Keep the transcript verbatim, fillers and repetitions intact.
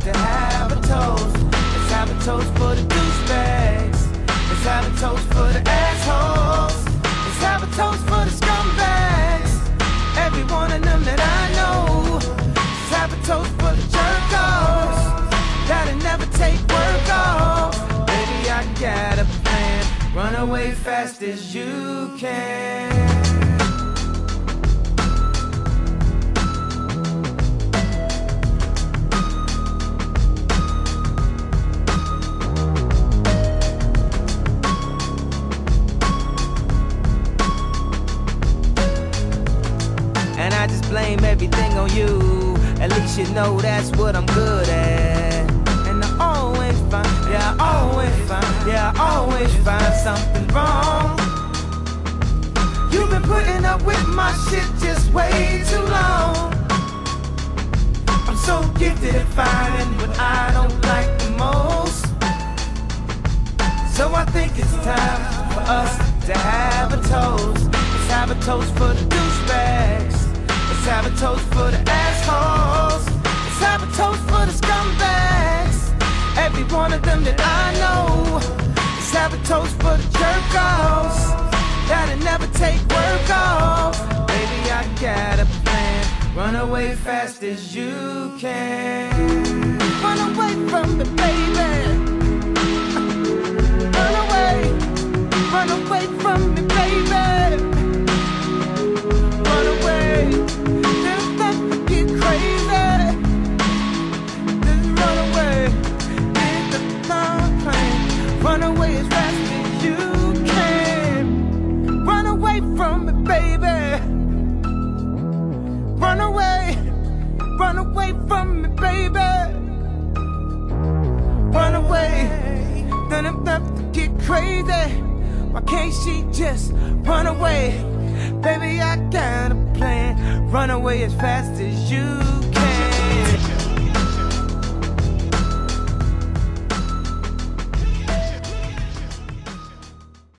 to have a toast. Let's have a toast for the douchebags. Let's have a toast for the assholes. Let's have a toast for the scumbags. Every one of them that I know. Let's have a toast for the jerk-offs that'll never take work off. Baby, I got a plan. Run away fast as you can. And I just blame everything on you. At least you know that's what I'm good at. And I always find, yeah, I always find, yeah, I always find something wrong. You've been putting up with my shit just way too long. I'm so gifted at finding what I don't like the most. So I think it's time for us to have a toast. Let's have a toast for the douchebags. Let's have a toast for the assholes. Let's have a toast for the scumbags. Every one of them that I know. Let's have a toast for the jerk-offs that'll never take work off. Baby, I got a plan. Run away fast as you can. Run away from me, baby. Run away. Run away from me, baby. Run away. Run away as fast as you can. Run away from me, baby. Run away. Run away from me, baby. Run away. Then I'm about to get crazy. Why can't she just run away? Baby, I got a plan. Run away as fast as you can.